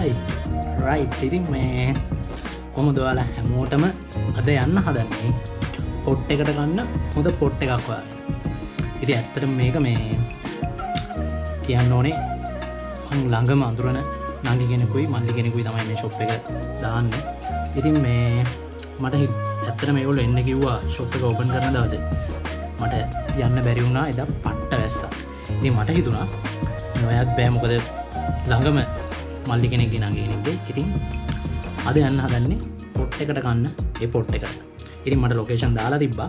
Hi. Right. ඉතින් මේ කොහොමද ඔයාලා හැමෝටම අද යන්න හදන්නේ පොට් එකට ගන්න හොඳ පොට් එකක් වගේ. ඉතින් ඇත්තටම මේක මේ කියන්න ඕනේ මම ළඟම අඳුරන නංගි කෙනෙකුයි මල්ලි කෙනෙකුයි තමයි මේ ෂොප් එක දාන්නේ. ඉතින් මේ මට ඇත්තටම මේගොල්ලෝ එන්න කිව්වා ෂොප් එක ඕපන් කරන දවසේ. මට යන්න බැරි වුණා එදා පට්ට වැස්සා. ඉතින් මට හිතුණා නොයත් බෑ මොකද ළඟම මල්ලි කෙනෙක්ගේ නංගි කෙනෙක්ගේ. ඉතින් අද යන්න හදන්නේ පොට් එකට ගන්න ඒ පොට් එකට. ඉතින් මට ලොකේෂන් දාලා තිබ්බා.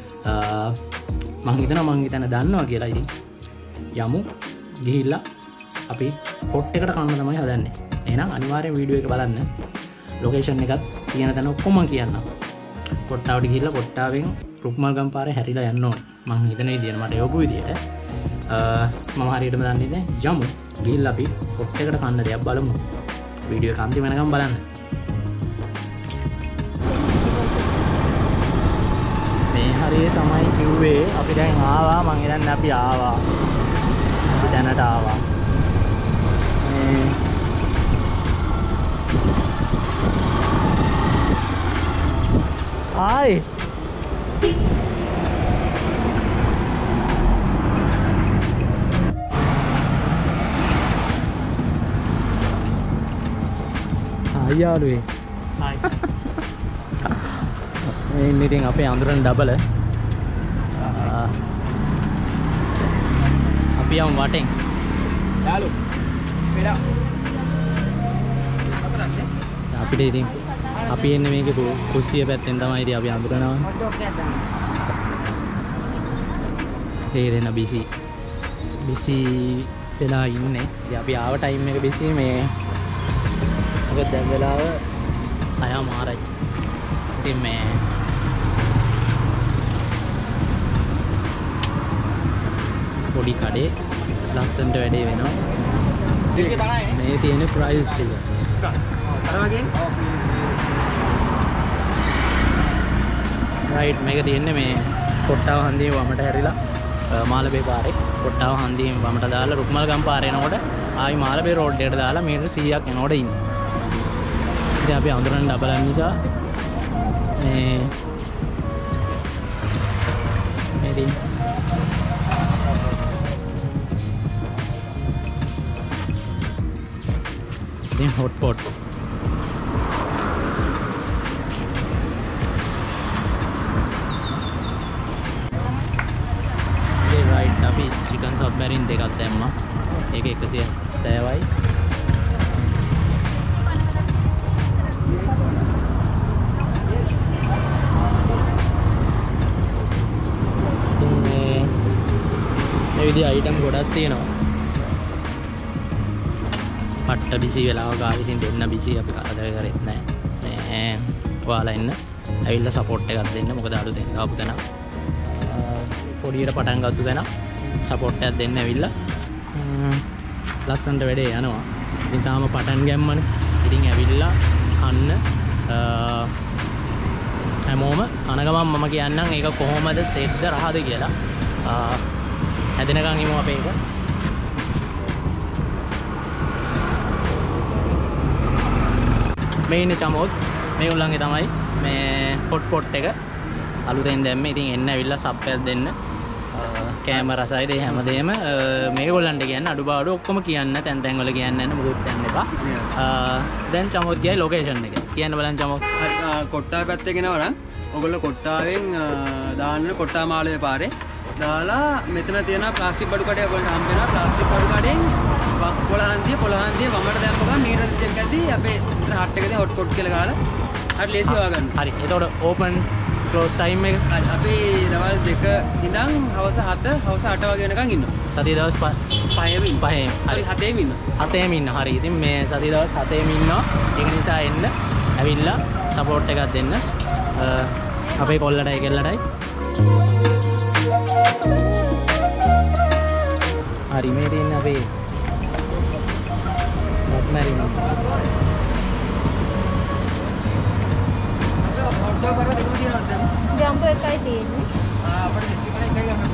මං හිතනවා මං හිතන දන්නවා කියලා. ඉතින් යමු ගිහිල්ලා අපි පොට් එකට කන්න තමයි හදන්නේ. එහෙනම් අනිවාර්යෙන් වීඩියෝ එක බලන්න. ලොකේෂන් එකත් තියෙන තැන ඔක්කොම මං කියන්නම්. කොට්ටාවට ගිහිල්ලා කොට්ටාවෙන් රුක්මල්ගම් පාරේ හැරිලා යන්න ඕනේ. මං හිතන විදියට මට යොපු විදියට මම හරියටම දන්නේ නැහැ. යමු ගිහිල්ලා අපි පොට් එකට කන්න දෙයක් බලමු. වීඩියෝ එක අන්තිම වෙනකම් බලන්න. මේ හරිය තමයි කිව්වේ අපි දැන් ආවා. මං හිතන්නේ අපි ආවා. අපි දැනට ආවා. Hi. Hi යාළුවේ. Hi. මේ ඉතින් අපේ අඳුරන ඩබල. අපි යමු වටෙන්. යාළු. මෙඩා. අපිට ඉතින් අපි එන්නේ මේකේ කුස්සිය පැත්තෙන් තමයි ඉතින් අපි අඳුරනවා. ඒ දෙන බිසි වෙලා ඉන්නේ. ඉතින් අපි ආව ටයිම් එක බිසි මේ මොකද දැන් වෙලාව 6:00 ඉතින් මේ පොඩි කඩේ ලස්සනට වැඩේ වෙනවා. මේ තියෙන ප්‍රයිස් ටික. රයිට් මේක තියෙන්නේ මේ කොට්ටාව හන්දියේ වමට හැරිලා මාලබේ පාරේ කොට්ටාව හන්දියෙන් වමට දාලා රුක්මල්ගම් පාරේ යනකොට ආයි මාලබේ රෝඩ් එකට දාලා මීටර 100ක් යනකොට ඉන්නේ. ඉතින් අපි අඳුරන ඩබලන් නිසා මේ ඉතින් හොට් පොට් අපි චිකන් සබ්මැරින් දෙකක් දැම්මා. ඒක 170යි. මේ විදිහ අයිටම් ගොඩක් තියෙනවා. පට්ට බිසි වෙලාවක ආවිසින් දෙන්න බිසි අපි කරදර කරෙත් නැහැ. මේ ඔයාලා ඉන්න ඇවිල්ලා සපෝට් එකක් දෙන්න. මොකද අලුතෙන් ආපු තැන පොඩියට පටන් ගත්තු තැන සපෝට් එකක් දෙන්න ඇවිල්ලා ලස්සනට වැඩේ යනවා. ඉතින් තාම පටන් ගැම්මනේ. ඉතින් ඇවිල්ලා කන්න හැමෝම කන ගමන් මම කියන්නම් ඒක කොහොමද සෙට්ද රහද කියලා. හැදෙනකන් ඉමු අපේ එක. මේ ඉන්නේ චමෝත්. මේගොල්ලන්ගේ තමයි මේ පොට් එක අලුතෙන් දැම්මේ. ඉතින් එන්න ඇවිල්ලා සබ් එකක් දෙන්න. කැම රසයිද හැමදේම මේගොල්ලන්ට කියන්න අඩුපාඩු ඔක්කොම කියන්න තැන් තැන් වල කියන්න යන්න මොකුත් යන්න එපා. දැන් චමෝත් ගියයි ලොකේෂන් එක. කියන්න බලන්න චමෝත්. කොට්ටාව පැත්තේ ගෙනවා නම් ඔයගොල්ලෝ කොට්ටාවෙන් දාන්න කොට්ටා මාළුවේ පාරේ දාලා මෙතන තියෙන ප්ලාස්ටික් බඩු කඩේ ඔයගොල්ලන්ට හම්බ වෙනවා. ප්ලාස්ටික් බඩු කඩෙන් පොළහන්දිය වමට දැම්මගම මීටර 30ක් ඇති අපේ හට් එකේ හොට් පොට් කියලා ගහලා හරි ලේසි හොයාගන්න. හරි. එතකොට ඕපන් ක්ලෝස් ටයිම් එක අපි දවල් 2 ඉඳන් හවස 7 හවස 8 වගේ වෙනකන් ඉන්නවා. සතිය දවස් 5ෙම ඉන්න. හරි 7ෙම ඉන්න. 7ෙම ඉන්න. හරි. ඉතින් මේ සතිය දවස් 7ෙම ඉන්නවා. ඒක නිසා එන්න ඇවිල්ලා සපෝට් එකක් දෙන්න. අපේ කොල්ලටයි කෙල්ලටයි. හරි මේ තියෙන අපේ සබ්මැරින්. ජම්බෝ එකයි තියෙන්නේ. අපිට ඩිස්ට්‍රික්ට් එකයි ගන්න.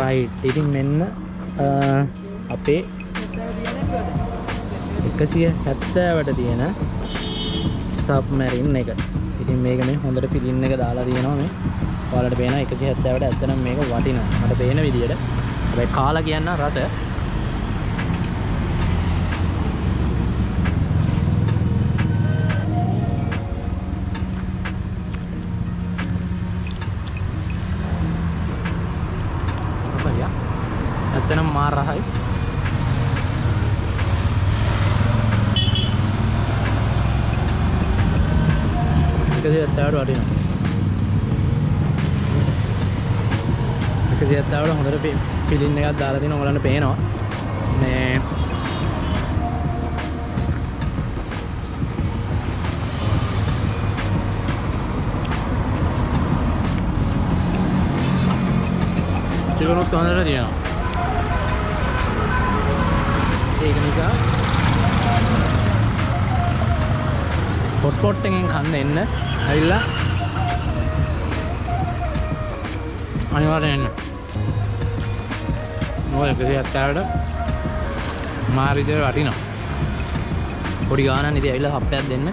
right ඉතින් මෙන්න අපේ 170ට තියෙන Submarine එක. ඉතින් මේක මේ හොඳට පිළින් එක දාලා තියෙනවා මේ. ඔයාලට පේනවා 170ට ඇත්තටම මේක වටිනවා. මට පේන විදියට. හැබැයි කාලා කියන්න රස ඇත්තටම මාර රහයි. එකසිය 70ට වටිනවා. 170ට හොඳට ෆිලින් එකක් දාලා තිනවා. ඔයාලන්ට පේනවා මේ චිකනොත් හොඳට තියෙනවා. ඒක නිසා හොට් පොට් එකෙන් කන්න එන්න ඇවිල්ලා අනිවාර්යෙන් එන්න. මොකද 170ට මාර විදියට වටිනවා. පොඩි ගානක් ඉතින් ඇවිල්ලා හප්පයක් දෙන්න.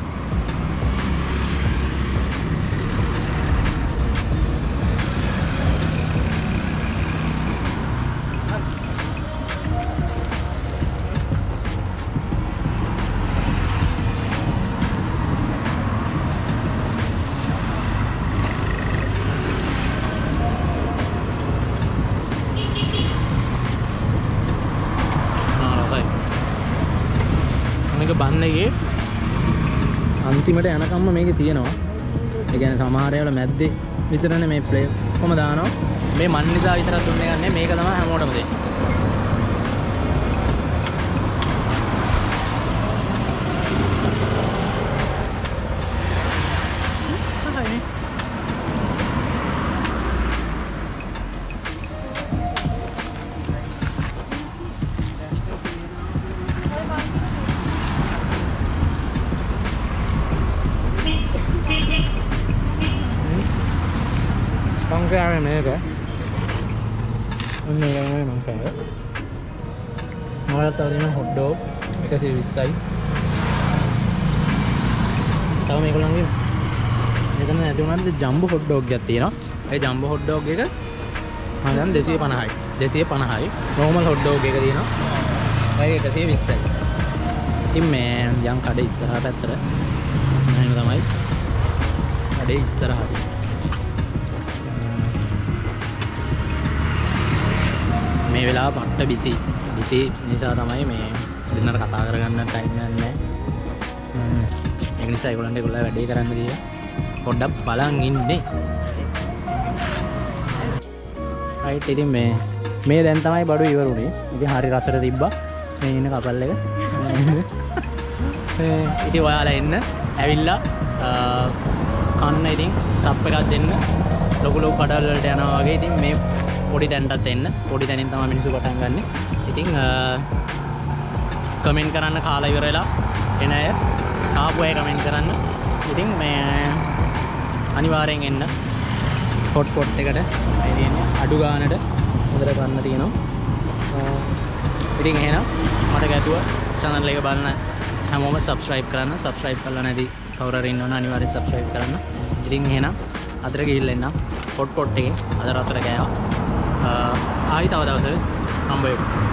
බන්න එකේ අන්තිමට යනකම්ම මේකේ තියෙනවා. ඒ කියන්නේ සමහර ඒවාල මැද්දේ විතරනේ මේ ප්ලේ කොහම දානවා. මේ මන් නිසා විතරක් දුන්නේ නැහැ. මේක තමයි හැමෝටම දෙන්නේ. Mangkaya මේක. ඔන්න ඒක තමයි මංකය. මොකක්ද තියෙන හොට් ඩොග් 120යි. තව මේගොල්ලන්ගේ මෙතන නැති වුණාට ජම්බෝ හොට් ඩොග් එකක් තියෙනවා. ඒ ජම්බෝ හොට් ඩොග් එක මම දැන් 250යි. 250යි. normal hot dog එක තියෙනවා. ඒක 120යි. ඉතින් මේ යම් කඩේ ඉස්සරහට ඇත්තට මම තමයි කඩේ ඉස්සරහට මේ වෙලාව පට්ට බිසි නිසා තමයි මේ දෙන්නට කතා කරගන්න ටයිම් එකක් නැහැ. ඒක නිසා ඒගොල්ලන්ට වැඩේ කරන්න දීලා පොඩ්ඩක් බලන් ඉන්නේ. රයිට් ඉතින් මේ දැන් තමයි බඩු ඉවරුනේ. ඉතින් හරි රසට තිබ්බා මේ ඉන්න කපල් එක. ඉතින් ඔයාලා එන්න ඇවිල්ලා කන්න ඉතින් සප් එකක් දෙන්න. ලොකු ලොකු කඩවල වලට යනවා වගේ. ඉතින් මේ පොඩි දැන්ටත් එන්න. පොඩි දැනින් තමයි මිනිස්සු පටන් ගන්නෙ. ඉතින් කමෙන්ට් කරන්න කාලා ඉවර වෙලා එන අය ආපු අය කමෙන්ට් කරන්න. ඉතින් මේ අනිවාර්යෙන් එන්න. හොට් පොට් එකට අඩු ගානට හොඳට ගන්න තියෙනවා. ඉතින් එහෙනම් මට ගැතුව channel එක බලන හැමෝම subscribe කරන්න. subscribe කරලා නැති කවුරු හරි ඉන්නවනම් අනිවාර්යෙන් subscribe කරන්න. ඉතින් එහෙනම් අතට ගිහිල්ලා එන්න. හොට් පොට් එකේ අද රසට ගෑවා. ආයි තව දවසක හම්බ වෙමු.